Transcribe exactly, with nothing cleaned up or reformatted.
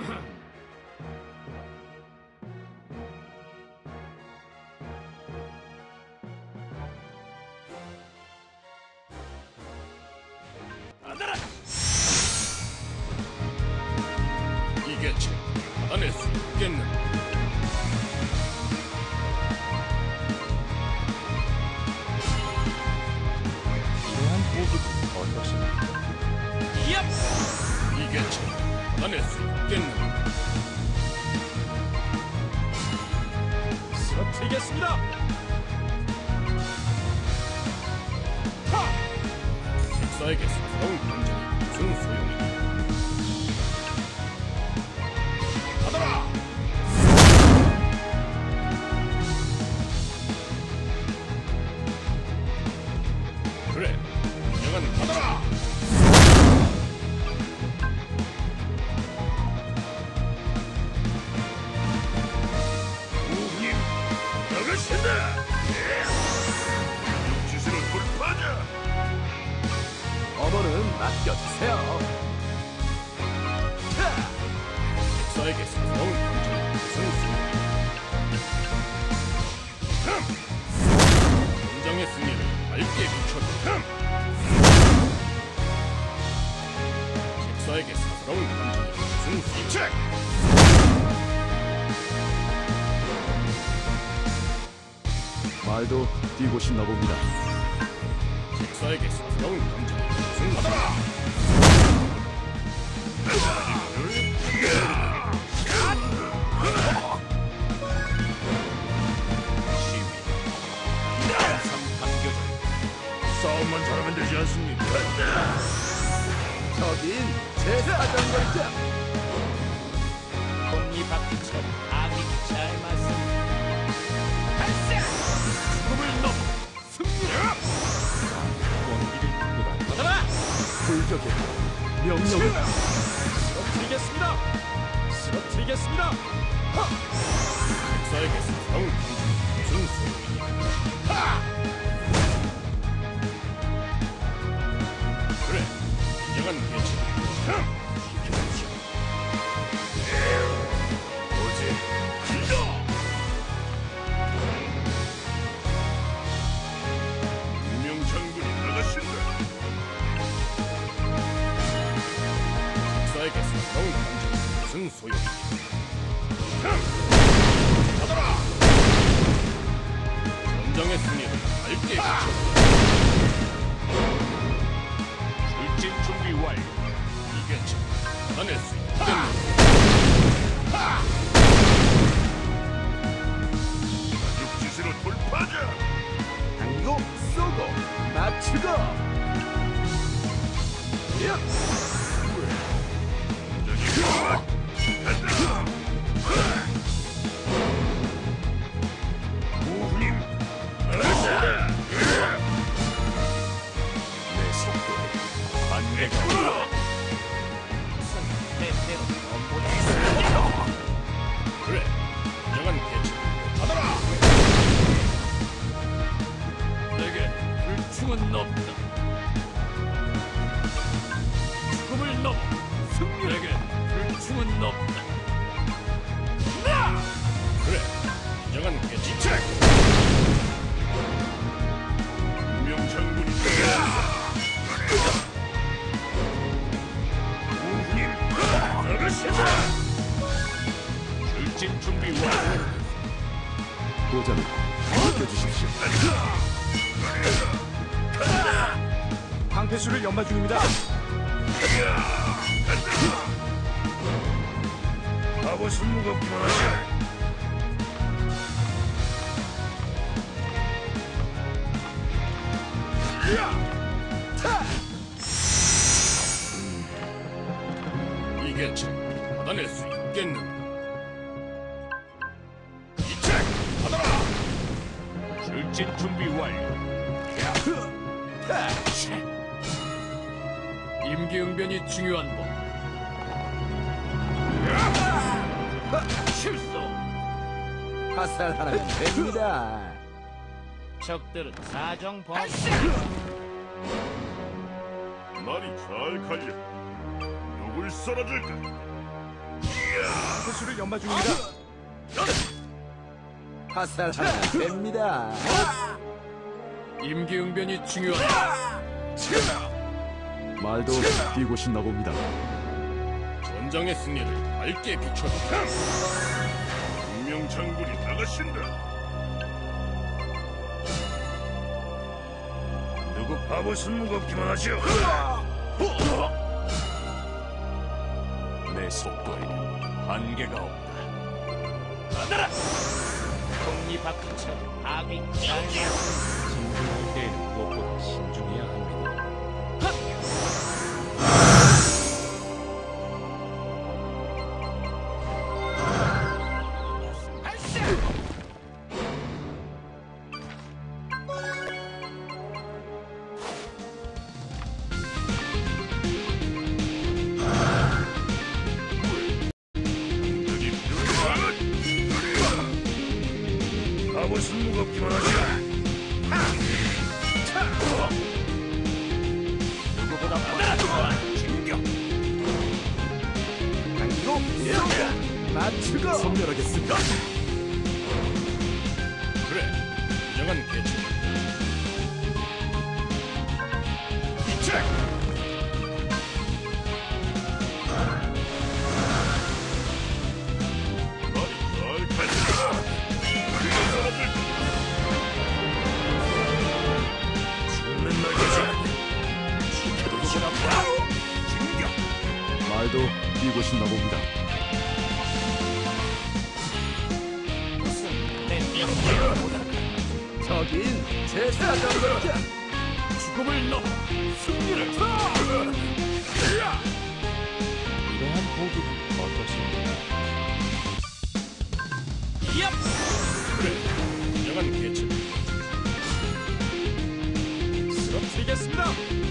받아라! 이게 참 받아낼 수 있겠는가? 이게 참 받아낼 수 있겠는가? 쓰러뜨리겠습니다! 식사에게 서러운 감정이 무슨 소용이니? 받아라! 그래, 인정은 받아라! 어머는 맡겨주세요. 식사에게 서러운 감정이 무슨 소용이니? 전장의 승리를 밝게 비춰줘. 식사에게 서러운 감정이 무슨 소용이니? 말도 뛰고 싶나 봅니다. 식사에게 서러운 감정이 무슨 받아라! 시위 항상 반겨줘. 싸움만 잘하면 되지 않습니까? 저긴 제 사정거리자. 톱니바퀴처럼 악이 잘 맞습니다. 죽음을 넘어 승리를! 원기를 받아라! 불격의 명령을 쓰러뜨리겠습니다! 쓰러뜨리겠습니다! 백사에게 서러운 감정이 무슨 소용이니? 그래, 인정한 개체. 지켜보시오. 오지, 진정! 장군이 나가신다. 식사에게 서러운 감정이 무슨 소용이니? 받아라! 전장의 승리를 밝게 비춰. 출진 준비 완료. 이게 참 받아낼 수 있겠는가? 육지세로 돌파하자. 당기고 쏘고 맞추고. 야! 무님, 내 속도에 관계가 때때로 그래, 인정한 개체. 받아라! 내게 불충은 없다. 죽음을 넘어 승리에게 불충은 없다. 나! 그래, 인정한 개체. 운명 장군이 우님, 나가시다! 출진 준비 완료. 도전을 맡겨주십시오. 방패수를 연마 중입니다. 갑옷은 무겁기만 하지. 이게 참 받아낼 수 있겠는가? 이책 받아라! 출진 준비 완료. 임기응변이 중요한 법. 실수. 화살하면 됩니다. 적들은 사정 범. 말이 잘 갈려. 누굴 썰어줄까? 선수를 연마 중입니다. 화살하면 됩니다. 임기응변이 중요하다. 말도 뛰고 싶나 봅니다. 전장의 승리를 밝게 비춰주자. 분명 장군이 나가신다. 누구 바보슨 무겁기만 하죠. 내 속도에는 한계가 없다. 받아라! 톱니바퀴처럼 아기 잘 맞습니다. 진중할 때에는 무엇보다 신중해야 합니다. 바보슨 무겁기만 하죠. 누구보다 빠르다. 진격! 당기고 쏘고 맞추고 섬멸하겠습니다. 그래, 진정한 개체. 이책! 머리 잘 가자. 죽는 날까지 누구보다 진격! 말도 뛰고 싶나 봅니다. 무슨 내 명령보다 저긴 제 사정입니다. 죽음을 넘어 승리를! 이러한 보기는 어떠십니까? 얍! 그래, 진정한 개체. 쓰러뜨리겠습니다.